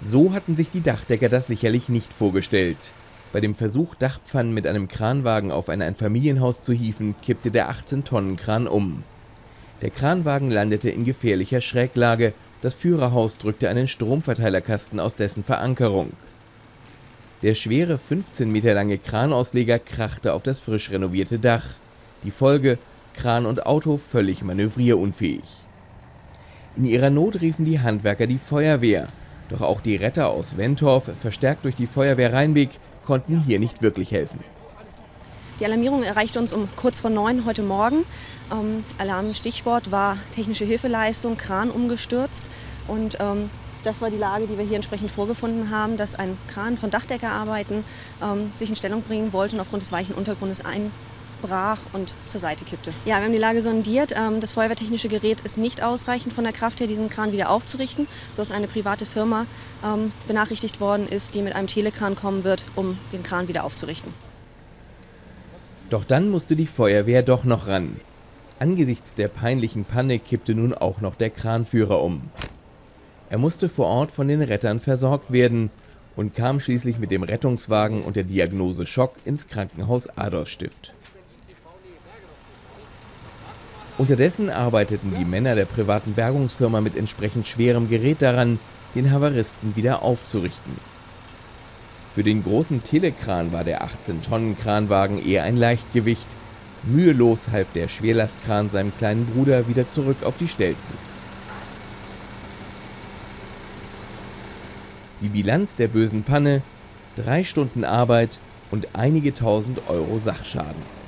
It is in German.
So hatten sich die Dachdecker das sicherlich nicht vorgestellt. Bei dem Versuch, Dachpfannen mit einem Kranwagen auf ein Einfamilienhaus zu hieven, kippte der 18-Tonnen-Kran um. Der Kranwagen landete in gefährlicher Schräglage, das Führerhaus drückte einen Stromverteilerkasten aus dessen Verankerung. Der schwere 15 Meter lange Kranausleger krachte auf das frisch renovierte Dach. Die Folge: Kran und Auto völlig manövrierunfähig. In ihrer Not riefen die Handwerker die Feuerwehr. Doch auch die Retter aus Wentorf, verstärkt durch die Feuerwehr Rheinbek, konnten hier nicht wirklich helfen. Die Alarmierung erreichte uns um kurz vor 9 heute Morgen. Alarmstichwort war technische Hilfeleistung, Kran umgestürzt. Und das war die Lage, die wir hier entsprechend vorgefunden haben, dass ein Kran von Dachdeckerarbeiten sich in Stellung bringen wollte und aufgrund des weichen Untergrundes einbrach und zur Seite kippte. Ja, wir haben die Lage sondiert. Das feuerwehrtechnische Gerät ist nicht ausreichend von der Kraft her, diesen Kran wieder aufzurichten, sodass eine private Firma benachrichtigt worden ist, die mit einem Telekran kommen wird, um den Kran wieder aufzurichten. Doch dann musste die Feuerwehr doch noch ran. Angesichts der peinlichen Panne kippte nun auch noch der Kranführer um. Er musste vor Ort von den Rettern versorgt werden und kam schließlich mit dem Rettungswagen und der Diagnose Schock ins Krankenhaus Adolfstift. Unterdessen arbeiteten die Männer der privaten Bergungsfirma mit entsprechend schwerem Gerät daran, den Havaristen wieder aufzurichten. Für den großen Telekran war der 18-Tonnen-Kranwagen eher ein Leichtgewicht. Mühelos half der Schwerlastkran seinem kleinen Bruder wieder zurück auf die Stelzen. Die Bilanz der bösen Panne: 3 Stunden Arbeit und einige tausend Euro Sachschaden.